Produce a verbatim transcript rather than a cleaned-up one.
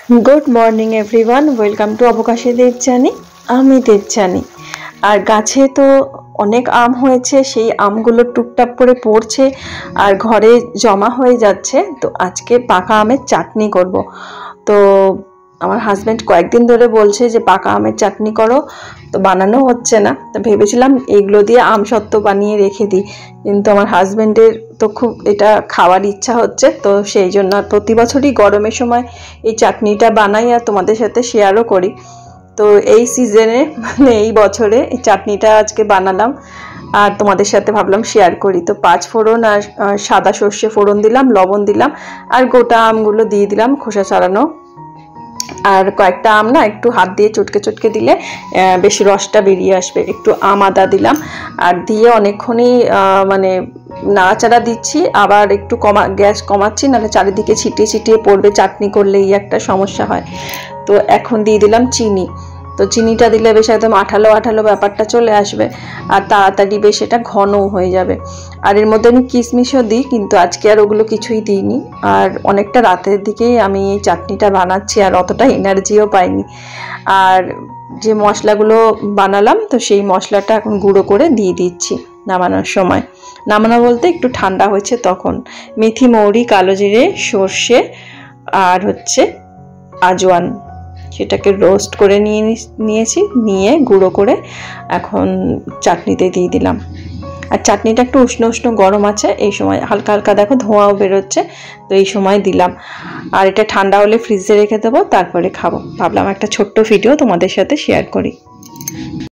Good morning everyone welcome to अवकाशी देवजानी आमी देवजानी और गाছে तो অনেক আম হয়েছে সেই আমগুলো টুকটাক করে পড়ছে আর ঘরে জমা হয়ে যাচ্ছে তো আজকে পাকা আমের চাটনি করব। তো আমার হাজবেন্ড কয়েকদিন ধরে বলছে যে পাকা আমের চাটনি করো, তো বানানো হচ্ছে না। তো ভেবেছিলাম এগুলো দিয়ে আম সত্ত্ব বানিয়ে রেখে দিই, কিন্তু আমার হাজবেন্ডের তো খুব এটা খাওয়ার ইচ্ছা হচ্ছে, তো সেই জন্য প্রতি বছরই গরমের সময় এই চাটনিটা বানাই আর তোমাদের সাথে শেয়ারও করি। তো এই সিজনে মানে এই বছরে এই চাটনিটা আজকে বানালাম আর তোমাদের সাথে ভাবলাম শেয়ার করি। তো পাঁচ ফোড়ন আর সাদা সর্ষে ফোড়ন দিলাম, লবণ দিলাম আর গোটা আমগুলো দিয়ে দিলাম খোসা ছাড়ানো। আর কয়েকটা আম না একটু হাত দিয়ে চটকে চটকে দিলে বেশি রসটা বেরিয়ে আসবে। একটু আম আদা দিলাম আর দিয়ে অনেকক্ষণই মানে নাড়াচাড়া দিচ্ছি, আবার একটু কমা গ্যাস কমাচ্ছি, নাহলে চারিদিকে ছিটিয়ে ছিটিয়ে পড়বে, চাটনি করলে এই একটা সমস্যা হয়। তো এখন দিয়ে দিলাম চিনি। তো চিনিটা দিলে বেশ একদম আঠালো আঠালো ব্যাপারটা চলে আসবে আর তাড়াতাড়ি বেশ এটা ঘনও হয়ে যাবে। আর এর মধ্যে আমি কিশমিশও দিই, কিন্তু আজকে আর ওগুলো কিছুই দিইনি। আর অনেকটা রাতের দিকেই আমি এই চাটনিটা বানাচ্ছি আর অতটা এনার্জিও পাইনি। আর যে মশলাগুলো বানালাম তো সেই মশলাটা এখন গুঁড়ো করে দিয়ে দিচ্ছি নামানোর সময়। নামানো বলতে একটু ঠান্ডা হয়েছে তখন। মেথি, মৌরি, কালো জিরে, সর্ষে আর হচ্ছে আজওয়ান, সেটাকে রোস্ট করে নিয়ে নিয়েছি, নিয়ে গুঁড়ো করে এখন চাটনিতে দিয়ে দিলাম। আর চাটনিটা একটু উষ্ণ উষ্ণ গরম আছে, এই সময় হালকা হালকা দেখো ধোঁয়াও বেরোচ্ছে, তো এই সময় দিলাম। আর এটা ঠান্ডা হলে ফ্রিজে রেখে দেবো, তারপরে খাবো। ভাবলাম একটা ছোট্ট ভিডিও তোমাদের সাথে শেয়ার করি।